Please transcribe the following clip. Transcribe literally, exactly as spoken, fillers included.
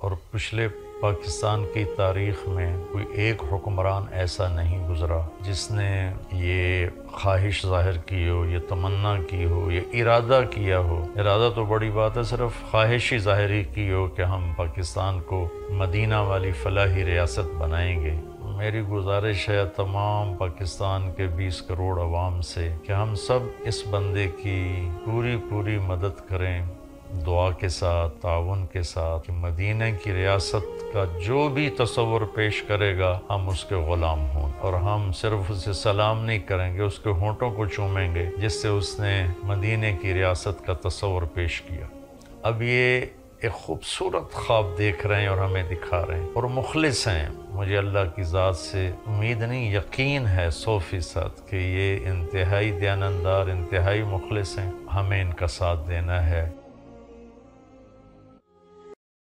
और पिछले पाकिस्तान की तारीख़ में कोई एक हुक्मरान ऐसा नहीं गुज़रा जिसने ये ख्वाहिश ज़ाहिर की हो, ये तमन्ना की हो, ये इरादा किया हो। इरादा तो बड़ी बात है, सिर्फ ख्वाहिश ही ज़ाहिर की हो कि हम पाकिस्तान को मदीना वाली फ़लाही रियासत बनाएंगे। मेरी गुजारिश है तमाम पाकिस्तान के बीस करोड़ अवाम से कि हम सब इस बंदे की पूरी पूरी मदद करें, दुआ के साथ, ताउन के साथ, कि मदीने की रियासत का जो भी तसव्वुर पेश करेगा हम उसके ग़ुलाम हों, और हम सिर्फ उसे सलाम नहीं करेंगे, उसके होंठों को चूमेंगे जिससे उसने मदीने की रियासत का तसव्वुर पेश किया। अब ये एक ख़ूबसूरत ख्वाब देख रहे हैं और हमें दिखा रहे हैं और मुखलिस हैं। मुझे अल्लाह की ज़ात से उम्मीद नहीं, यकीन है सौ फ़ीसद कि ये इंतहाई दयानतदार, इंतहाई मुखलिस हैं। हमें इनका साथ देना है।